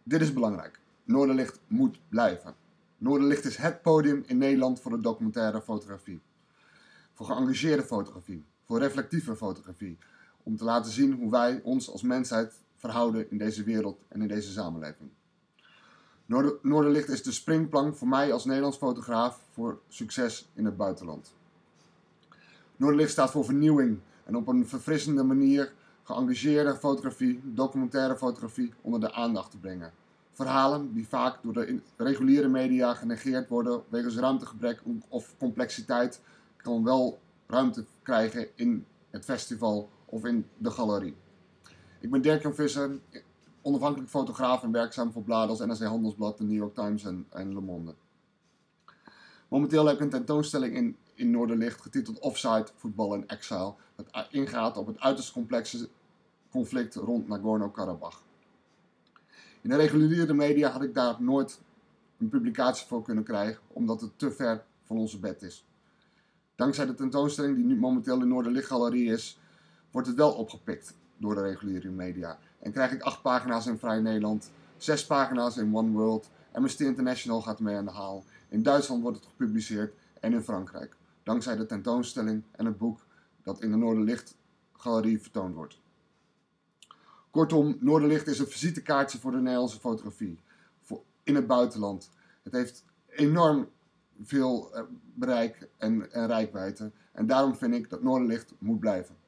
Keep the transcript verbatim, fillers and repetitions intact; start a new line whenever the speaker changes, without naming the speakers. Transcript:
Dit is belangrijk. Noorderlicht moet blijven. Noorderlicht is het podium in Nederland voor de documentaire fotografie. Voor geëngageerde fotografie. Voor reflectieve fotografie. Om te laten zien hoe wij ons als mensheid verhouden in deze wereld en in deze samenleving. Noorder, Noorderlicht is de springplank voor mij als Nederlands fotograaf voor succes in het buitenland. Noorderlicht staat voor vernieuwing en op een verfrissende manier geëngageerde fotografie, documentaire fotografie onder de aandacht te brengen. Verhalen die vaak door de reguliere media genegeerd worden wegens ruimtegebrek of complexiteit, kan wel ruimte krijgen in het festival of in de galerie. Ik ben Dirk-Jan Visser, onafhankelijk fotograaf en werkzaam voor bladen als N R C Handelsblad, de New York Times en, en Le Monde. Momenteel heb ik een tentoonstelling in, in Noorderlicht getiteld Offside, Voetbal in Exile, dat ingaat op het uiterst complexe conflict rond Nagorno-Karabakh. In de reguliere media had ik daar nooit een publicatie voor kunnen krijgen, omdat het te ver van onze bed is. Dankzij de tentoonstelling die nu momenteel in Noorderlicht Galerie is, wordt het wel opgepikt door de reguliere media. En krijg ik acht pagina's in Vrij Nederland, zes pagina's in One World, Amnesty International gaat mee aan de haal. In Duitsland wordt het gepubliceerd en in Frankrijk. Dankzij de tentoonstelling en het boek dat in de Noorderlicht Galerie vertoond wordt. Kortom, Noorderlicht is een visitekaartje voor de Nederlandse fotografie. Voor in het buitenland. Het heeft enorm veel bereik en, en reikwijdte. En daarom vind ik dat Noorderlicht moet blijven.